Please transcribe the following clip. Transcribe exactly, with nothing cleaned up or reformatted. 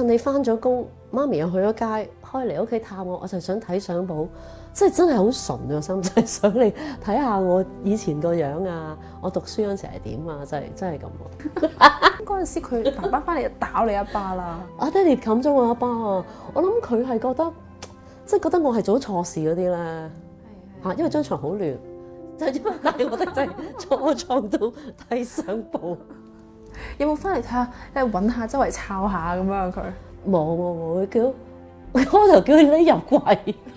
趁你翻咗工，媽咪又去咗街，開嚟屋企探我，我就想睇相簿，即係真係好純個心，就係想你睇下我以前個樣啊，我讀書嗰陣時係點啊，真係真係咁喎。 嗰陣時佢爸爸翻嚟就打你一巴啦。 阿爹哋冚咗我一巴啊！我諗佢係覺得，即係覺得我係做咗錯事嗰啲咧嚇，因為張床好亂，就因為但係我覺得真係錯撞到睇相簿。 有冇翻嚟睇下，即係揾下周圍抄下咁樣佢？ 冇冇冇，佢叫我開頭叫佢匿入櫃。